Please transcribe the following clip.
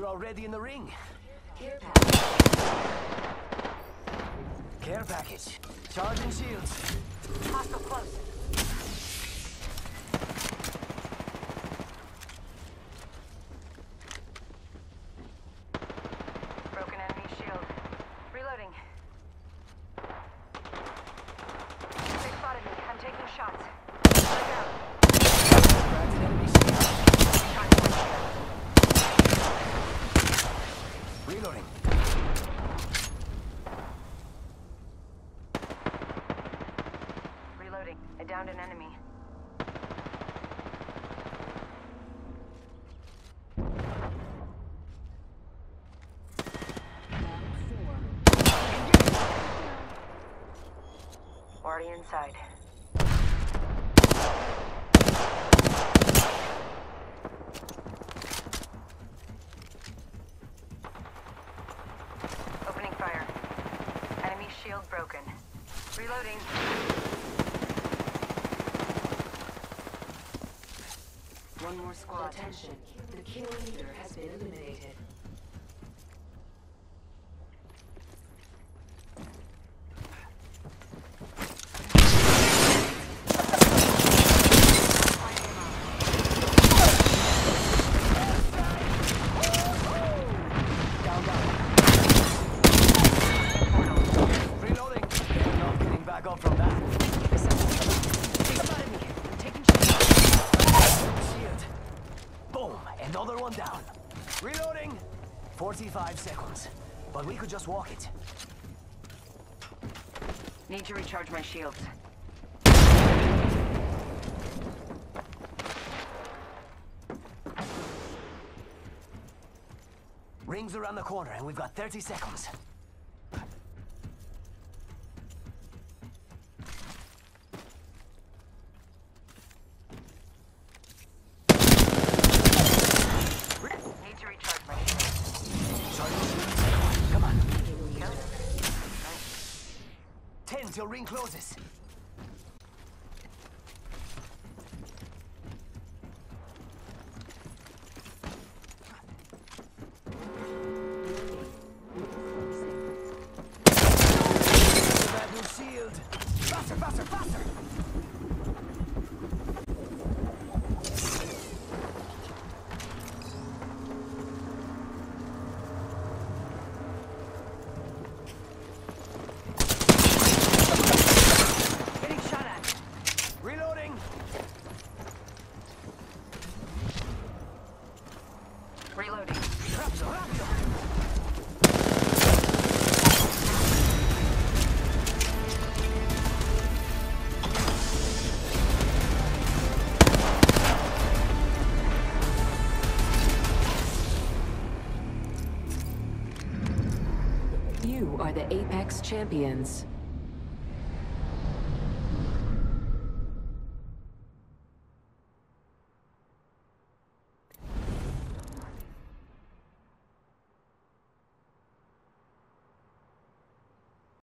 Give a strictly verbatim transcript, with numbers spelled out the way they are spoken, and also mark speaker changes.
Speaker 1: We're already in the ring.
Speaker 2: Care package.
Speaker 1: Care package. Charging shields.
Speaker 2: Hostile close. Broken enemy shield. Reloading. They spotted me. I'm taking shots. Look out.
Speaker 1: Cracked an enemy shield. Reloading.
Speaker 2: Reloading. I downed an enemy. Already inside. Opening fire. Enemy shield broken. Reloading. One more squad.
Speaker 3: Attention, the kill leader has been eliminated.
Speaker 1: Down, down. Reloading. They're not getting back up from that.
Speaker 2: They spotted me. I'm taking shots.
Speaker 1: Shield. Boom. Another one down. Reloading. forty-five seconds. But we could just walk it.
Speaker 2: Need to recharge my shields.
Speaker 1: Rings around the corner and we've got thirty seconds.
Speaker 2: Need to recharge my shields.
Speaker 1: Sorry. Come on.
Speaker 2: Kill.
Speaker 1: Ten till ring closes. That new shield. Faster, faster, faster.
Speaker 2: Getting shot at.
Speaker 1: Reloading.
Speaker 2: Reloading.
Speaker 1: Raptor, raptor.
Speaker 3: You are the Apex champions.